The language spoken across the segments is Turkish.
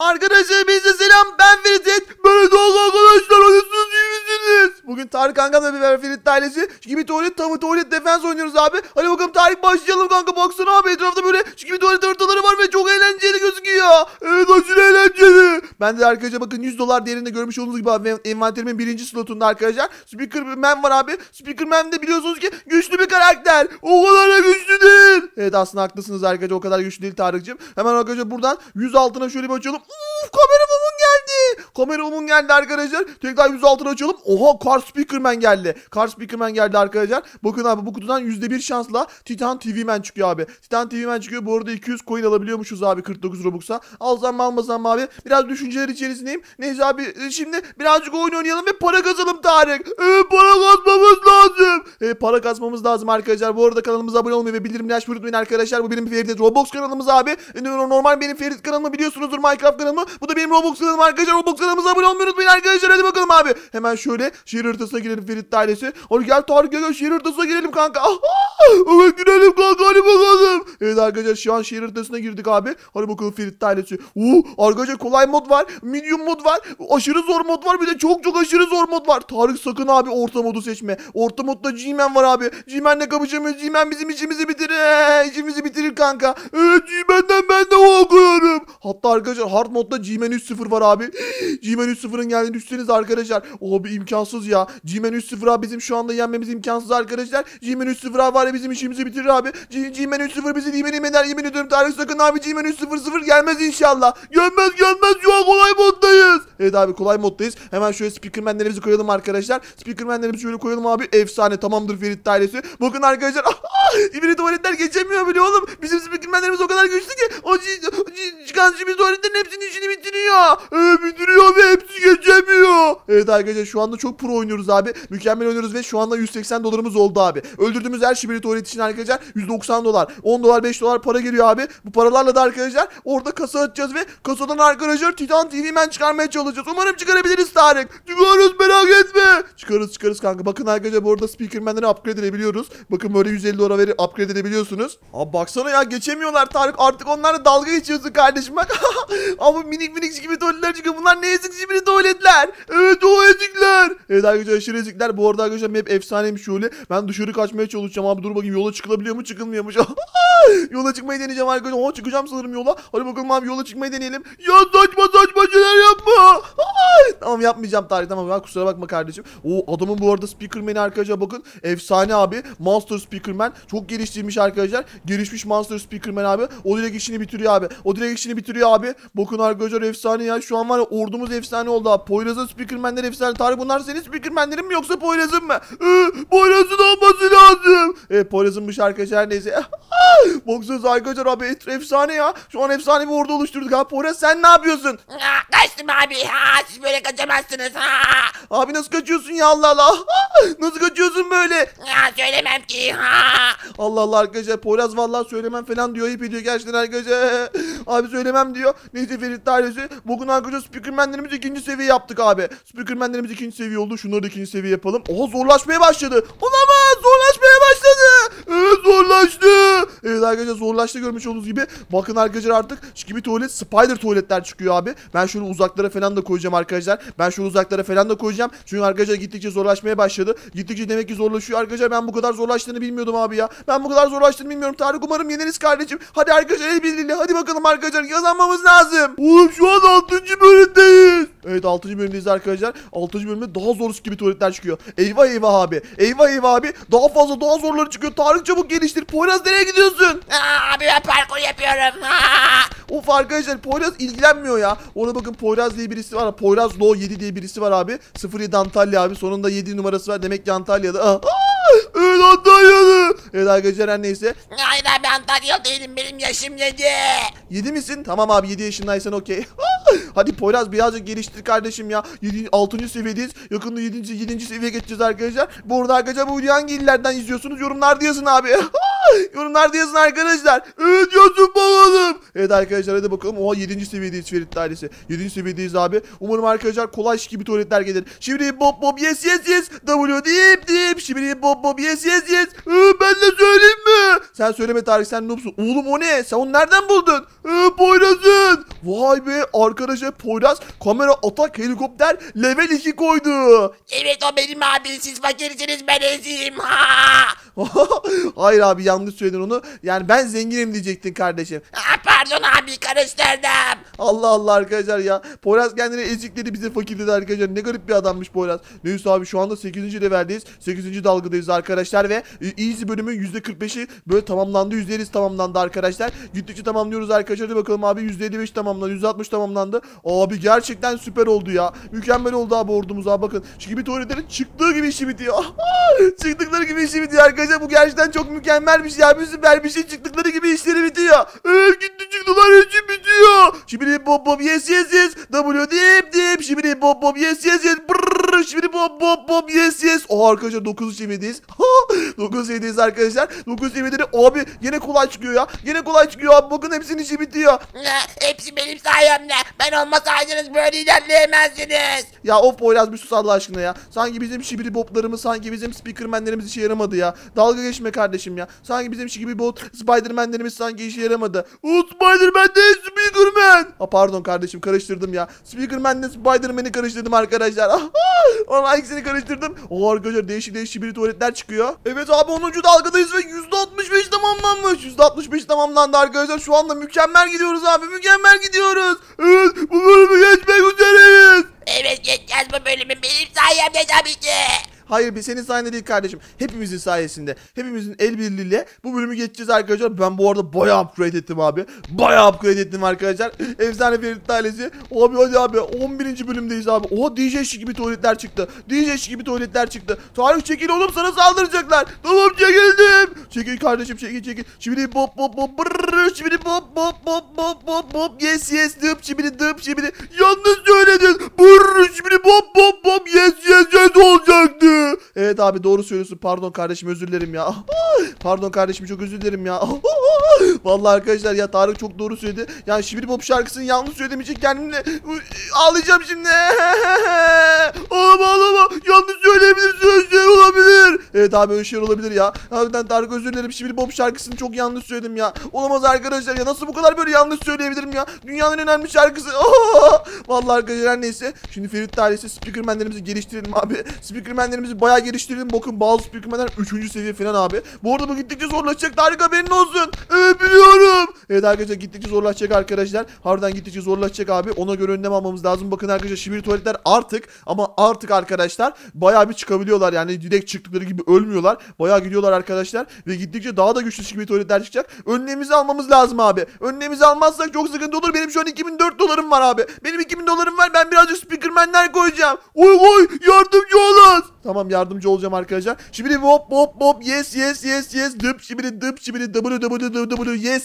Arkadaşlar bize selam, ben Ferit. Böyle doğal arkadaşlar, nasılsınız, iyi misiniz? Bugün Tarık kankamla bir Ferit ailesi gibi tuvalet, tavı tuvalet defans oynuyoruz abi. Hadi bakalım Tarık, başlayalım kanka. Baksana abi, etrafta böyle gibi tuvalet ortaları var ve çok eğlenceli gözüküyor. Evet, aşırı eğlenceli. Ben de arkadaşlar bakın $100 değerinde görmüş olduğunuz gibi abi, envanterimin birinci slotunda arkadaşlar Speakerman var abi. Speakerman de biliyorsunuz ki güçlü bir karakter. O kadar da güçlü değil. Evet, aslında haklısınız arkadaşlar, o kadar güçlü değil Tarık'cığım. Hemen arkadaşlar buradan 100 altına şöyle bir açalım. Kamera mumun geldi. Kamera mumun geldi arkadaşlar. Tekrar 100 altına açalım. Oha, Car Speakerman geldi. Car Speakerman geldi arkadaşlar. Bakın abi, bu kutudan %1 şansla Titan TV Man çıkıyor abi. Titan TV Man çıkıyor. Bu arada 200 coin alabiliyormuşuz abi 49 Robux'a. Alsam mı almasam mı abi? Biraz düşünceler içerisindeyim. Neyse abi, şimdi birazcık oyun oynayalım ve para kazalım Tarık. Para kazmamız lazım. Para kazmamız lazım arkadaşlar. Bu arada kanalımıza abone olmayı ve bildirimleri açmayı unutmayın arkadaşlar. Bu benim Ferit Roblox kanalımız abi. Normal benim Ferit kanalımı biliyorsunuzdur, Minecraft kanalımı. Bu da benim Roblox kanalım arkadaşlar. Roblox kanalımıza abone olmayı unutmayın arkadaşlar. Hadi bakalım abi. Hemen şöyle şehir haritasına girelim Ferit ailesi. Hadi gel Tarık, gel şehir haritasına girelim kanka. Evet, girelim kanka, hadi bakalım. Evet arkadaşlar, şu an şehir haritasına girdik abi. Hadi bakalım Ferit ailesi. Arkadaşlar kolay mod var. Medium mod var. Aşırı zor mod var. Bir de çok aşırı zor mod var. Tarık sakın abi orta modu seçme. Orta modda G-Man var abi. G-Man'le kapışamıyoruz. G-Man bizim işimizi bitirir. İşimizi bitirir kanka. Evet, G-Man'den ben de korkuyorum. Hatta arkadaşlar hard modda G-Man 3.0 var abi. G-Man 3.0'ın geldiğini düşseniz arkadaşlar. Abi imkansız ya. G-Man 3.0 abi bizim şu anda yenmemiz imkansız arkadaşlar. G-Man 3.0 abi var ya, bizim işimizi bitirir abi. G-Man 3.0 bizi yemin eder. Yemin ediyorum Tarık, sakın abi G-Man 3.0 gelmez inşallah. Gelmez şu an kolay moddayız. Evet abi, kolay moddayız. Hemen şöyle Speakerman'lerimizi koyalım arkadaşlar. Speakerman'lerimizi şöyle koyalım abi. Efsane, tamamdır Ferit ailesi. Bakın arkadaşlar. İbni tuvaletler geçemiyor bile oğlum. Bizim Speakerman'lerimiz o kadar güçlü ki o çıkan şimdi tuvaletlerin hepsinin işini bitiriyor. Bitiriyor ve hepsi geçemiyor. Evet arkadaşlar, şu anda çok pro oynuyoruz abi. Mükemmel oynuyoruz ve şu anda $180 oldu abi. Öldürdüğümüz her şibiri tuvalet için arkadaşlar $190. $10, $5 para geliyor abi. Bu paralarla da arkadaşlar orada kasa açacağız ve kasadan arkadaşlar Titan TV Man çıkarmaya çalışacağız. Umarım çıkarabiliriz Tarık. Çıkarız, merak etme. Çıkarız kanka. Bakın arkadaşlar, bu arada Speakerman'leri upgrade edebiliyoruz. Bakın böyle $150 verip upgrade edebiliyorsunuz. Abi baksana ya, geçemiyorlar Tarık. Artık onlarla dalga geçiyorsun kardeşim bak. Ama minik gibi tuvaletler çıkıyor. Bunlar ne ezik gibi tuvaletler. Evet, o ezikler. Evet arkadaşlar, aşırı ezikler. Bu arada arkadaşlar hep efsaneymiş şöyle. Ben dışarı kaçmaya çalışacağım abi. Dur bakayım, yola çıkılabiliyor mu, çıkılmıyormuş. Yola çıkmayı deneyeceğim arkadaşlar. Çıkacağım sanırım yola. Hadi bakalım abi, yola çıkmayı deneyelim. Ya saçma şeyler yapma. Tamam, yapmayacağım Tarık, tamam ya, kusura bakma kardeşim. Adamın bu arada Speakerman'i arkadaşlar bakın. Efsane abi. Monster Speakerman. Çok geliştirmiş arkadaşlar. Gelişmiş Monster Speakerman abi. O direkt işini bitiriyor abi. Bakın arkadaşlar, efsane ya. Şu an var ya, ordumuz efsane oldu abi. Poyraz'ın Speakerman'leri efsane. Tarık, bunlar senin Speakerman'lerin mi yoksa Poyraz'ın mı? Poyraz'ın olması lazım. Poyraz'ınmış arkadaşlar, neyse. Baksanıza arkadaşlar abi, efsane ya. Şu an efsane bir ordu oluşturduk abi. Poyraz, sen ne yapıyorsun? Kaçtım abi. Siz böyle kaçamazsınız. Abi nasıl kaçıyorsun ya, Allah Allah. Nasıl kaçıyorsun böyle? Söylemem ki. Allah Allah arkadaşlar, Poyraz vallahi söylemem falan diyor. Ayıp ediyor gerçekten arkadaşlar. Abi söylemem diyor. Neyse Ferit ailesi. Bugün arkadaşlar Speakerman'lerimizi 2. seviye yaptık abi. Speakerman'lerimiz 2. seviye oldu. Şunları da 2. seviye yapalım. Zorlaşmaya başladı. Olamaz, zorlaşmaya başladı. Evet, zorlaştı. Evet arkadaşlar, zorlaştı görmüş olduğunuz gibi. Bakın arkadaşlar, artık gibi tuvalet, spider tuvaletler çıkıyor abi. Ben şöyle uzaklara falan da koyacağım arkadaşlar. Çünkü arkadaşlar gittikçe zorlaşmaya başladı. Gittikçe demek ki zorlaşıyor arkadaşlar. Ben bu kadar zorlaştığını bilmiyordum abi ya. Tarık, umarım yeniriz kardeşim. Hadi arkadaşlar, el birliğiyle. Hadi bakalım arkadaşlar, kazanmamız lazım. Oğlum şu an 6. bölümdeyiz. Evet, 6. bölümdeyiz arkadaşlar. 6. bölümde daha zor gibi tuvaletler çıkıyor. Eyvah abi. Daha fazla, daha zorları çıkıyor. Tarık, çabuk geliştir. Poyraz, nereye gidiyorsun? Abi ben parkur yapıyorum. Of arkadaşlar, Poyraz ilgilenmiyor ya. Ona bakın, Poyraz diye birisi var. Poyraz Low 7 diye birisi var abi. 07 Antalya abi. Sonunda 7 numarası var. Demek ki Antalya'da. Evet, Antalya'da. Evet arkadaşlar, her neyse. Hayır abi, Antalya değilim, benim yaşım 7. 7 misin? Tamam abi, 7 yaşındaysan okey. Hadi Poyraz, birazcık geliştir kardeşim ya. 6. seviyedeyiz. Yakında 7. seviyeye geçeceğiz arkadaşlar. Bu arada arkadaşlar, bu videoyu hangi illerden izliyorsunuz? Yorumlarda yazın abi. Yorumlarda yazın arkadaşlar. Evet yazın bakalım. Evet arkadaşlar hadi bakalım. Oha 7. seviyedeyiz Ferit ailesi. 7. seviyedeyiz abi. Umarım arkadaşlar kolay gibi tuvaletler gelir. Şimdi bob bob yes yes yes. W dip dip. Şimdi bob bob yes yes yes. Ben de söyleyeyim mi? Sen söyleme Tarık, sen noobsun. Oğlum o ne? Sen onu nereden buldun? Poyraz'ın. Vay be arkadaşlar, Poyraz kamera atak helikopter level 2 koydu. Evet o benim abi. Siz fakirsiniz ben eziyim. Ha. Hayır abi, yanlış söyledin onu. Yani ben zenginim diyecektin kardeşim. Pardon abi karıştırdım. Allah Allah arkadaşlar ya. Poyraz kendine ezikledi, bize fakir dedi arkadaşlar. Ne garip bir adammış Poyraz. Neyse abi, şu anda 8. leveldeyiz. 8. dalgadayız arkadaşlar ve easy bölümün %45'i böyle tamamlandı. %50'si tamamlandı arkadaşlar. Gittikçe tamamlıyoruz arkadaşlar. Hadi bakalım abi, %55 tamamlandı. %60 tamamlandı. Abi gerçekten süper oldu ya. Mükemmel oldu abi ordumuz abi, bakın. Şu gibi tuvaletlerin çıktığı gibi işi bitiyor. Çıktıkları gibi işi bitiyor arkadaşlar. Bu gerçekten çok mükemmel bir şey abi. Süper bir şey, çıktıkları gibi işleri bitiyor. Gitti çıktılar, işi bitiyor. Şimdi bob bob yes yes yes. W dip dip. Şimdi bob bob yes yes yes. Brrr. Şimdi bob bob bob yes yes. Arkadaşlar 9 seviyedeyiz. 9 seviyedeyiz arkadaşlar. 9 seviyeleri abi yine kolay çıkıyor ya. Yine kolay çıkıyor abi. Bakın hepsinin işi bitiyor. Hepsi benim sayemde. Ben olmasaydınız böyle ilerleyemezdiniz. Ya of Poyraz, bir sus Allah aşkına ya. Sanki bizim şibiri boblarımız, sanki bizim speakermenlerimiz işe yaramadı ya. Dalga geçme kardeşim ya. Sanki bizim şibiri bot spidermenlerimiz sanki işe yaramadı. O Spiderman değil, Speakerman. Pardon kardeşim, karıştırdım ya. Speakerman'le Spiderman'i karıştırdım arkadaşlar. Vallahi ikisini karıştırdım. Arkadaşlar değişik değişik şibiri tuvaletler çıkıyor. Evet abi 10. dalgadayız ve %65 tamamlanmış. %65 tamamlandı arkadaşlar. Şu anda mükemmel gidiyoruz abi. Mükemmel gidiyoruz. Evet, bu bölümü geçmek üzereyiz. Evet geçeceğiz bu bölümü benim sayemde tabii ki. Hayır, senin sayende değil kardeşim. Hepimizin sayesinde. Hepimizin el birliğiyle bu bölümü geçeceğiz arkadaşlar. Ben bu arada bayağı upgrade ettim abi. Bayağı upgrade ettim arkadaşlar. Efsane Ferit ailesi. Abi hadi abi 11. bölümdeyiz abi. Oha DJ şi gibi tuvaletler çıktı. DJ şi gibi tuvaletler çıktı. Tarık çekil oğlum, sana saldıracaklar. Tamam çekildim. Çekil kardeşim, çekil çekil. Şimdi bop bop bop brrrr. Şimdi bop bop bop bop bop bop. Yes yes dıp şimdi dıp şimdi. Yanlış söyledin. Brrrr şimdi bop bop bop yes yes yes olacaktı. Evet abi doğru söylüyorsun. Pardon kardeşim, özür dilerim ya. Pardon kardeşim, çok özür dilerim ya. Vallahi arkadaşlar ya, Tarık çok doğru söyledi. Yani Şibiri Pop şarkısını yanlış söylediğim için kendimle ağlayacağım şimdi. Ağlama. Yanlış söyleyebilirsin. Öyle şey olabilir. Evet abi öyle şey olabilir ya. Harbiden Tarık özür dilerim. Şibiri Pop şarkısını çok yanlış söyledim ya. Olamaz arkadaşlar ya. Nasıl bu kadar böyle yanlış söyleyebilirim ya. Dünyanın en önemli şarkısı. Vallahi arkadaşlar neyse. Şimdi Ferit ailesi speakermenlerimizi geliştirelim abi. Speakermenlerimizi bayağı geliştirelim. Bakın bazı speakermenler 3. seviye falan abi. Bu arada bu gittikçe zorlaşacak. Tarık haberin olsun. Evet biliyorum. Evet arkadaşlar gittikçe zorlaşacak arkadaşlar. Harbiden gittikçe zorlaşacak abi. Ona göre önlem almamız lazım. Bakın arkadaşlar şibiri tuvaletler artık arkadaşlar bayağı bir çıkabiliyorlar. Yani direkt çıktıkları gibi ölmüyorlar. Bayağı gidiyorlar arkadaşlar. Ve gittikçe daha da güçlü şibiri tuvaletler çıkacak. Önlemimizi almamız lazım abi. Önlemimizi almazsak çok sıkıntı olur. Benim şu an 2004 dolarım var abi. Benim 2000 dolarım var. Ben birazcık speakermenler koyacağım. Oy yardımcı olun. Tamam yardımcı olacağım arkadaşlar. Şimdi hop yes dıp şimdi dıp şimdi w yes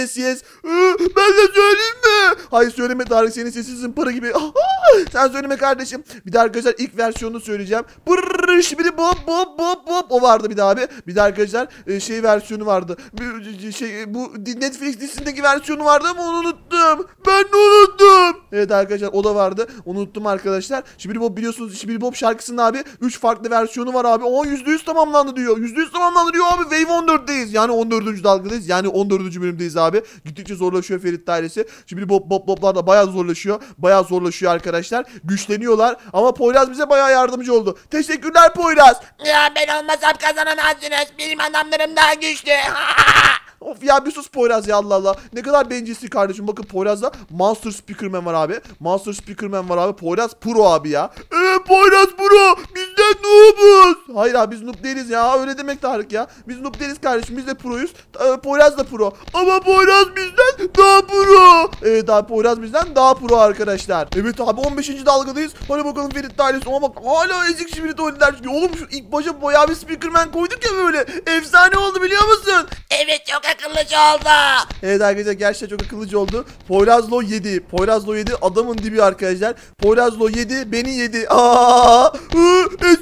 ben de söyleyeyim mi? Hayır söyleme Tarık, senin sesin zımpara gibi. Sen söyleme kardeşim. Bir de arkadaşlar ilk versiyonunu söyleyeceğim. Brrrr şimdi bop o vardı bir daha abi. Bir de arkadaşlar şey versiyonu vardı. Bu Netflix dizisindeki versiyonu vardı ama onu unuttum. Ben de unuttum. Evet arkadaşlar o da vardı. Onu unuttum arkadaşlar. Şimdi Bob biliyorsunuz, şimdi Bob şarkısının abi 3 farklı versiyonu var abi. O %100 tamamlandı diyor. %100 tamamlandı diyor abi. Wave 14'teyiz. Yani 14. dalgadayız. Yani 14. bölümdeyiz abi. Gittikçe zorlaşıyor Ferit ailesi. Şimdi Bob'lar da bayağı zorlaşıyor. Bayağı zorlaşıyor arkadaşlar. Güçleniyorlar. Ama Poyraz bize bayağı yardımcı oldu. Teşekkürler Poyraz. Ya ben olmasam kazanamazsınız. Benim adamlarım daha güçlü. Of ya bir sus Poyraz ya, Allah Allah. Ne kadar bencilsin kardeşim. Bakın Poyraz'da Monster Speakerman var abi. Monster Speakerman var abi. Poyraz Pro abi ya. Poyraz Pro. Bizden noobuz. Hayır abi biz noob değiliz ya. Öyle demek Tarık ya. Biz noob değiliz kardeşim. Biz de proyuz. Poyraz da pro. Ama Poyraz bizden daha pro. Evet abi Poyraz bizden daha pro arkadaşlar. Evet abi 15. dalgadayız. Hadi bakalım Ferit ailesi. Ama bak hala ezik şimdi tuvaletler çıkıyor. Oğlum şu ilk başa bayağı bir Speakerman koyduk ya böyle. Efsane oldu biliyor musun? Evet çok akıllıca oldu. Evet arkadaşlar gerçekten çok akıllıca oldu. Poyrazlo 7. Poyrazlo 7 adamın dibi arkadaşlar. Poyrazlo 7 beni yedi. Espri yaptım.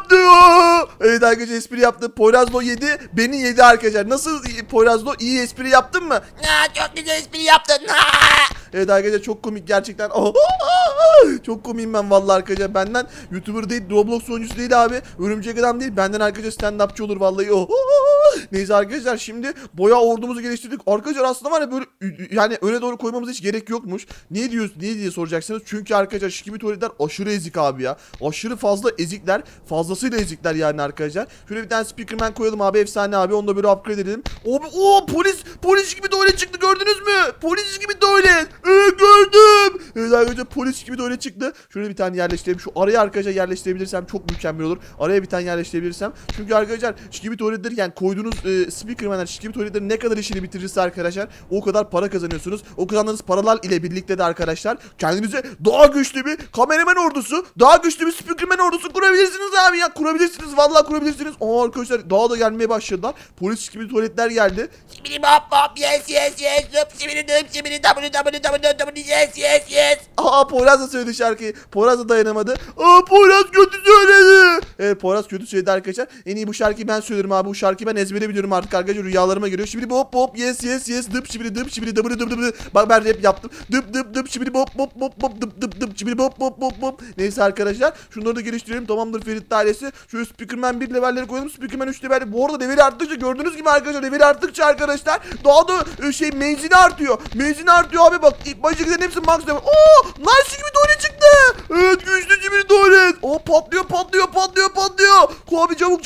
yaptı ya. Evet arkadaşlar espri yaptı. Poyrazlo yedi. Beni yedi arkadaşlar. Nasıl Poyrazlo? İyi espri yaptın mı? Çok güzel espri yaptın. Evet arkadaşlar çok komik gerçekten. Çok komiyim ben vallahi arkadaşlar. Benden YouTuber değil, Roblox oyuncusu değil abi. Örümcek adam değil. Benden arkadaşlar stand-upçı olur vallahi. Neyse arkadaşlar şimdi boya ordumuzu geliştirdik. Arkadaşlar aslında var ya böyle yani öne doğru koymamıza hiç gerek yokmuş. Niye diyoruz? Niye diye soracaksınız. Çünkü arkadaşlar şiki tuvaletler aşırı ezik abi ya. Aşırı fazla ezikler. Fazlasıyla ezikler yani arkadaşlar. Şöyle bir tane speakerman koyalım abi. Efsane abi. Onu da böyle upgrade edelim. Abi polis gibi tuvalet çıktı. Gördünüz mü? Polis gibi tuvalet. Gördüm. Evet arkadaşlar polis gibi tuvalet çıktı. Şöyle bir tane yerleştirelim. Şu araya arkadaşlar yerleştirebilirsem çok mükemmel olur. Araya bir tane yerleştirebilirsem. Çünkü arkadaşlar şiki gibi tuvaletler yani koyduğunuz speakermanler şiki gibi tuvaletlerin ne kadar işini bitirirse arkadaşlar o kadar para kazanıyorsunuz. O kazandığınız paralar ile birlikte de arkadaşlar kendinize daha güçlü bir kameraman ordusu, daha güçlü bir speakerman ordusu kurabilirsiniz abi ya. Kurabilirsiniz. Vallahi kurabilirsiniz. Arkadaşlar daha da gelmeye başladılar. Polis gibi tuvaletler geldi. Şibidi bop bop yes yes yes. Şibidi dıp şibidi www yes yes yes. Poyraz da söyledi şarkıyı. Poyraz da dayanamadı. Poyraz kötü söyledi. Evet Poyraz kötü söyledi arkadaşlar. En iyi bu şarkıyı ben söylerim abi. Bu şarkıyı ben ezbere biliyorum artık arkadaşlar. Rüyalarıma giriyor. Şimdi bop bop yes yes yes dıp şibidi dıp şibidi dıp dıp dıp. Bak ben rap yaptım. Dıp dıp dıp şibidi bop bop bop bop dıp dıp dıp şibidi bop bop bop bop. Neyse arkadaşlar şunları da geliştirelim. Tamamdır Ferit ailesi. Şöyle Speakerman 1 levelleri koyalım. Speakerman 3 levelleri. Bu arada leveli arttıkça gördüğünüz gibi arkadaşlar leveli arttıkça arkadaşlar daha da menzili artıyor. Menzili artıyor abi bak. İlk baştakilerin hepsi max level. Nice gibi tuvalet çıktı. Evet güçlü gibi tuvalet. Patlıyor. Abi çabuk.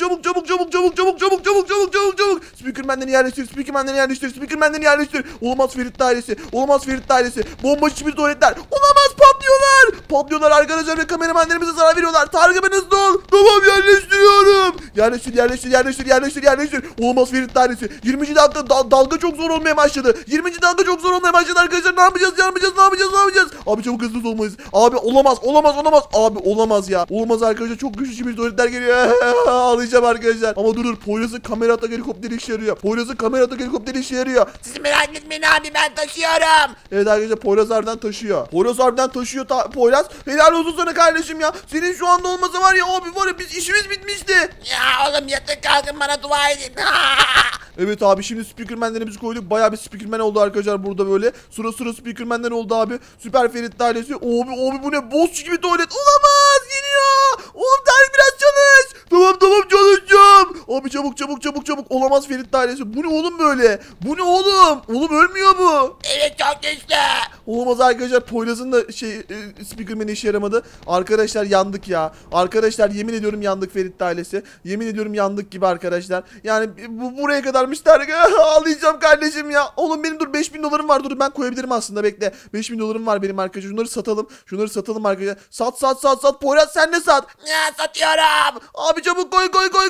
Speakerman'leri yerleştir. Olamaz Ferit ailesi. Bombacı bir tuvaletler. Olamaz patlıyorlar arkadaşlar ve kameramanlarımıza zarar veriyorlar. Tarık hemen hızlı ol. Tamam yerleştiriyorum. Yerleştir. Olamaz Ferit ailesi. 20. dakika dalga çok zor olmaya başladı. Arkadaşlar ne yapacağız? Abi çabuk hızlı olmalıyız. Abi olamaz. Abi olamaz ya. Olamaz arkadaşlar çok güçlü bir tuvaletler geliyor. Ağlayacağım arkadaşlar. Ama dur. Poyraz'ın kamera atak helikopteri işe yarıyor. Siz merak etmeyin abi ben taşıyorum. Evet arkadaşlar Poyraz harbiden taşıyor. Poyraz. Helal olsun sana kardeşim ya. Senin şu anda olmasa var ya abi var ya biz işimiz bitmişti. Ya oğlum yatın kalkın bana dua edin. Evet abi şimdi speakermanlerimizi koyduk. Bayağı bir speakerman oldu arkadaşlar burada böyle. Sıra speakermanler oldu abi. Süper Ferit ailesi. Abi bu ne? Boss gibi tuvalet. Olamaz. Geliyor. Oğlum Tarık biraz çalış. Tamam çalışacağım. Abi çabuk. Olamaz Ferit ailesi. Bu ne oğlum böyle? Bu ne oğlum? Oğlum ölmüyor bu. Evet çok güçlü. Olamaz arkadaşlar. Poyraz'ın da speakerman'i işe yaramadı. Arkadaşlar yandık ya. Arkadaşlar yemin ediyorum yandık Ferit ailesi. Yemin ediyorum yandık gibi arkadaşlar. Yani buraya kadarmış Tarık. Ağlayacağım kardeşim ya. Oğlum benim dur 5000 dolarım var. Dur ben koyabilirim aslında bekle. 5000 dolarım var benim arkadaşlar. Şunları satalım arkadaşlar. Sat. Poyraz sen de sat. Ya satıyorum. Abi çabuk koy.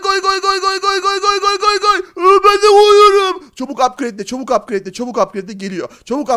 Ben de koyuyorum. Çabuk upgrade'le geliyor.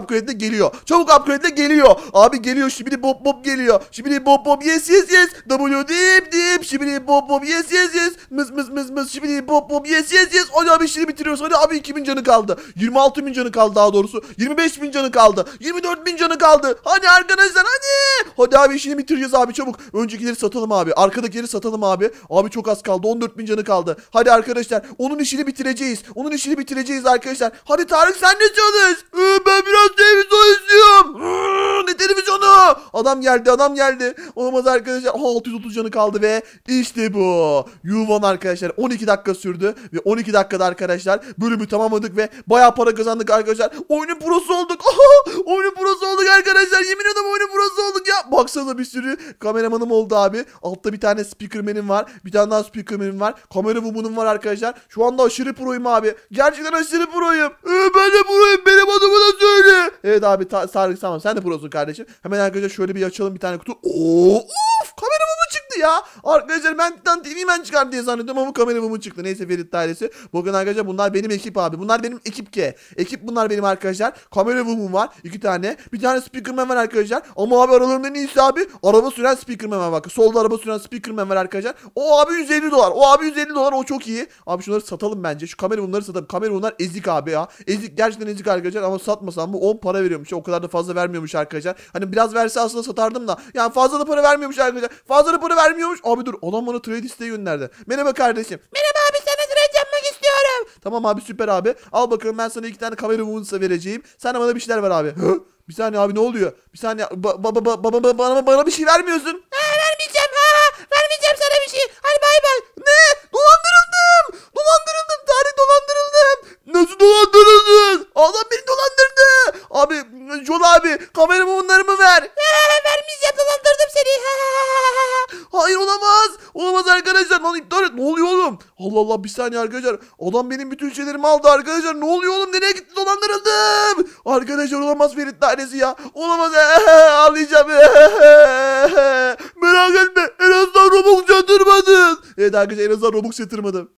Abi geliyor. Şimdi bop geliyor. Yes. W dip. Şimdi bop yes. Mız. Şimdi bop yes. Hadi abi işini bitiriyoruz. Hadi abi 2000 canı kaldı. 26.000 canı kaldı daha doğrusu. 25.000 canı kaldı. 24.000 canı kaldı. Hadi arkadaşlar hadi. Hadi abi işini bitireceğiz abi çabuk. Öncekileri satalım abi. Arkadakileri satalım abi. Abi çok az kaldı. 14.000 canı kaldı. Hadi arkadaşlar onun işini bitireceğiz arkadaşlar. Hadi Tarık sen de çalış. Ben biraz televizyon izliyorum. Ne televizyonu? Adam geldi. Olamaz arkadaşlar. 630 canı kaldı ve işte bu. Yuvan arkadaşlar 12 dakika sürdü ve 12 dakikada arkadaşlar bölümü tamamladık ve bayağı para kazandık arkadaşlar. Oyunun prosu olduk. Oyunun prosu olduk arkadaşlar. Yemin ederim oyunun prosu olduk ya. Baksanıza bir sürü kameramanım oldu abi. Altta bir tane speakerman'im var. Bir tane daha speakerman'im var. Kamera woman'ım var arkadaşlar. Şu anda aşırı proyum abi. Gerçekten aşırı proyum. Ben de proyum. Benim adımı da söyle. Evet abi Tarık tamam sen de prosun kardeşim. Hemen arkadaşlar şöyle bir açalım bir tane kutu. Kamera woman çıktı ya. Arkadaşlar ben Titan TV'men çıkar diye zannediyorum ama kamera woman çıktı. Neyse Ferit ailesi. Bakın arkadaşlar bunlar benim ekip abi. Bunlar benim ekip K. Ekip bunlar benim arkadaşlar. Kamera woman var. 2 tane. Bir tane speakerman var arkadaşlar. Ama abi aralarında en iyisi abi. Araba süren speakerman var bak. Solda araba süren speakerman var arkadaşlar. O abi 150 dolar. O çok iyi. Abi şunları satalım bence. Şu kamera womanları satalım. Kamera womanlar ezik abi ya. Ezik gerçekten ezik arkadaşlar ama satmasam bu 10 para veriyormuş. O kadar da fazla vermiyormuş arkadaşlar. Hani biraz verse aslında satardım da. Yani fazla da para vermiyormuş arkadaşlar. Fazla da para vermiyormuş. Abi dur, adam bana trade isteği gönderdi. Merhaba kardeşim. Merhaba abi, sana trade yapmak istiyorum. Tamam abi, süper abi. Al bakalım, ben sana 2 tane kamera movement'sa vereceğim. Sen de bana bir şeyler ver abi. Hı? Bir saniye abi, ne oluyor? Bir saniye, bana bir şey vermiyorsun. Vermeyeceğim vermeyeceğim sana bir şey. Hadi bay bay. Ne? Dolandırıldım. Dolandırıldım Tarık, dolandırıldım. Nasıl dolandırıldın? Adam beni dolandırdı. Abi, John abi, kamera movement'larımı ver. Vermeyeceğim, dolandırdım seni. Hayır, olamaz. Olamaz arkadaşlar. Lan iptal et. Ne oluyor oğlum? Allah Allah, bir saniye arkadaşlar. Adam benim bütün şeylerimi aldı arkadaşlar. Ne oluyor oğlum? Nereye gitti? Dolandırıldım. Arkadaşlar olamaz Ferit tanesi ya. Olamaz. Ağlayacağım. Merak etme. En azından Robux yatırmadın. Evet arkadaşlar, en azından Robux yatırmadım.